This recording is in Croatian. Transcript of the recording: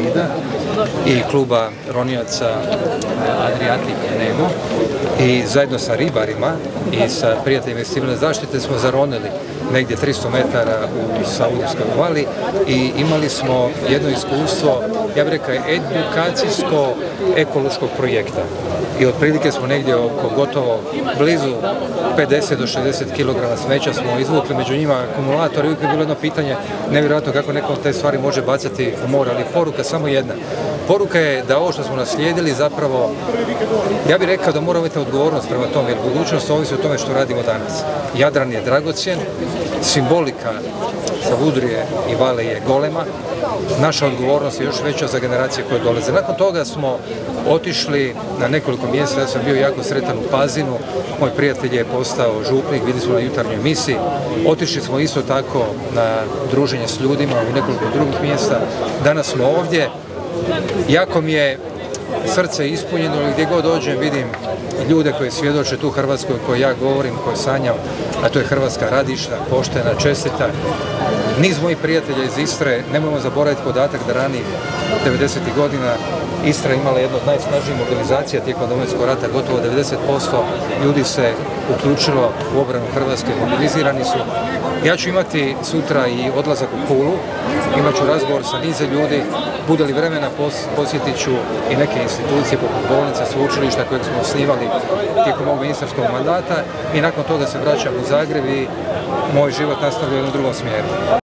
Zida i kluba ronijaca Adriatike Nemo i zajedno sa ribarima i sa prijateljima iz civilne zaštite smo zaronili negdje 300 metara u Saudijskoj vali i imali smo jedno iskustvo, ja bih rekao, edukacijsko-ekološkog projekta. I otprilike smo negdje oko gotovo blizu 50 do 60 kg smeća smo izvukli, među njima akumulator i uvijek je bilo jedno pitanje, nevjerojatno kako neko te stvari može bacati u more, ali poruka samo jedna. Poruka je da ovo što smo naslijedili zapravo, ja bih rekao da moramo imati odgovornost prema tome, jer budućnost ovisi o tome što radimo danas. Jadran je dragocjen, simbolika Savudrije i Vale je golema, naša odgovornost je još veća za generacije koje dolaze. Nakon toga smo otišli na nekoliko mjesta, ja sam bio jako sretan u Pazinu, moj prijatelj je postao župnik, vidjeli smo na jutarnjoj emisiji, otišli smo isto tako na druženje s ljudima u nekoliko drugih mjesta, danas smo ovdje, jako mi je srce ispunjeno, gdje god dođem vidim ljude koji svjedoče tu Hrvatskoj o kojoj ja govorim, koju sanjam, a to je Hrvatska radišna, poštena, čestita. Niz mojih prijatelja iz Istre, nemojmo zaboraviti podatak da ranih 90. godina Istra imala jednu od najsnažnijih mobilizacija tijekom Domovinskog rata, gotovo 90% ljudi se uključilo u obranu Hrvatske, mobilizirani su. Ja ću imati sutra i odlazak u Pulu, imat ću razgovor sa nize ljudi, bude li vremena posjetit ću i neke institucije poput bolnica, sveučilišta kojeg smo osnivali tijekom ovog ministarskog mandata i nakon toga se vraćam u Zagreb i moj život nastavlja u jednom drugom smjeru.